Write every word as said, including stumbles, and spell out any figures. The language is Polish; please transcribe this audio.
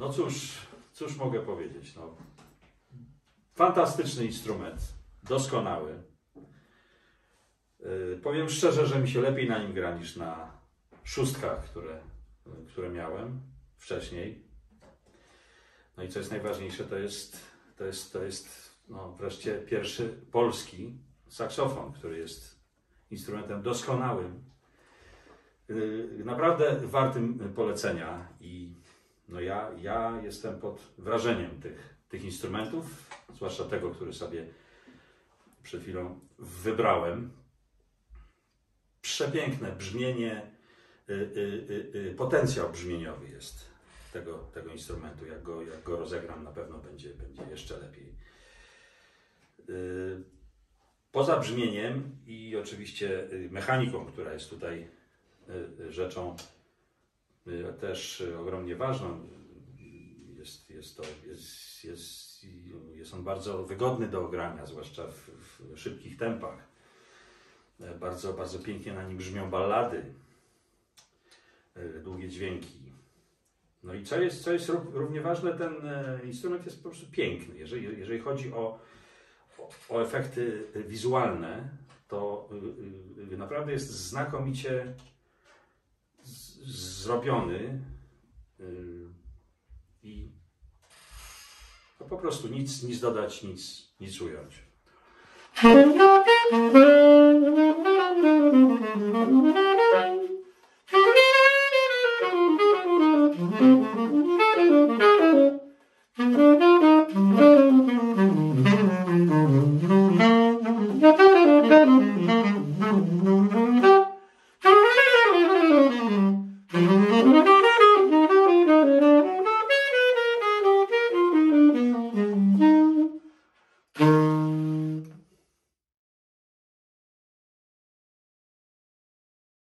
No cóż, cóż mogę powiedzieć. No. Fantastyczny instrument, doskonały. Yy, powiem szczerze, że mi się lepiej na nim gra niż na szóstkach, które, które miałem wcześniej. No i co jest najważniejsze, to jest, to jest, to jest no, wreszcie pierwszy polski saksofon, który jest instrumentem doskonałym. Yy, naprawdę wartym polecenia i no ja, ja jestem pod wrażeniem tych, tych instrumentów, zwłaszcza tego, który sobie przed chwilą wybrałem. Przepiękne brzmienie, y, y, y, potencjał brzmieniowy jest tego, tego instrumentu. Jak go, jak go rozegram, na pewno będzie, będzie jeszcze lepiej. Y, poza brzmieniem i oczywiście mechaniką, która jest tutaj y, rzeczą y, też ogromnie ważną, jest, jest, to, jest, jest, jest on bardzo wygodny do ogrania, zwłaszcza w, w szybkich tempach. Bardzo, bardzo pięknie na nim brzmią ballady, długie dźwięki. No i co jest, co jest równie ważne, ten instrument jest po prostu piękny. Jeżeli, jeżeli chodzi o, o efekty wizualne, to naprawdę jest znakomicie zrobiony i no po prostu nic, nic dodać, nic, nic ująć. Thank you.